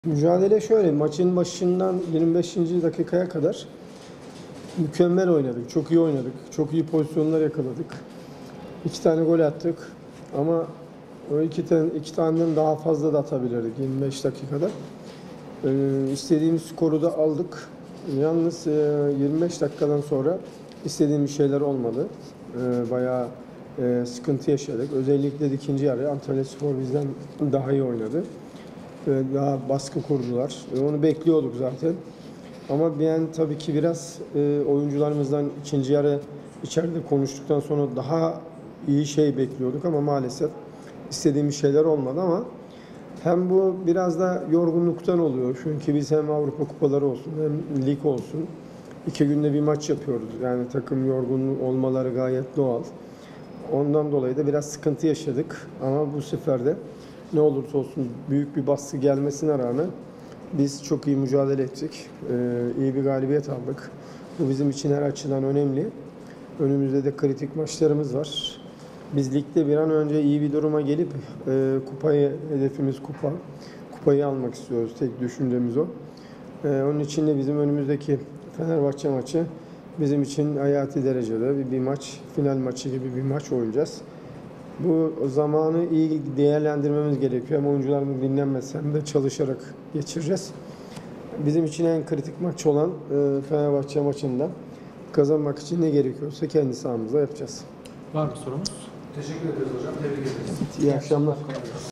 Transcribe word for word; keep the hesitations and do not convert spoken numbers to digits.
Mücadele şöyle, maçın başından yirmi beşinci dakikaya kadar mükemmel oynadık, çok iyi oynadık, çok iyi pozisyonlar yakaladık. İki tane gol attık ama o iki tane iki taneden daha fazla da atabilirdik yirmi beş dakikada. Ee, istediğimiz skoru da aldık. Yalnız e, yirmi beş dakikadan sonra istediğimiz şeyler olmadı. Ee, bayağı e, sıkıntı yaşadık. Özellikle de ikinci yarı Antalyaspor bizden daha iyi oynadı. Daha baskı kurdular. Onu bekliyorduk zaten. Ama ben tabii ki biraz e, oyuncularımızdan ikinci yarı içeride konuştuktan sonra daha iyi şey bekliyorduk ama maalesef istediğimiz şeyler olmadı ama hem bu biraz da yorgunluktan oluyor. Çünkü biz hem Avrupa kupaları olsun hem lig olsun iki günde bir maç yapıyoruz. Yani takım yorgun olmaları gayet doğal. Ondan dolayı da biraz sıkıntı yaşadık ama bu sefer de ne olursa olsun büyük bir baskı gelmesine rağmen biz çok iyi mücadele ettik. Ee, iyi bir galibiyet aldık. Bu bizim için her açıdan önemli. Önümüzde de kritik maçlarımız var. Biz ligde bir an önce iyi bir duruma gelip e, kupayı, hedefimiz kupa. Kupayı almak istiyoruz. Tek düşündüğümüz o. Ee, onun için de bizim önümüzdeki Fenerbahçe maçı bizim için hayati derecede bir, bir maç, final maçı gibi bir maç oynayacağız. Bu zamanı iyi değerlendirmemiz gerekiyor. Hem oyuncuların dinlenmesi hem de çalışarak geçireceğiz. Bizim için en kritik maç olan e, Fenerbahçe maçında kazanmak için ne gerekiyorsa kendi sahamızda yapacağız. Var mı sorumuz? Teşekkür ederiz hocam. Tebrik ederiz. İyi akşamlar.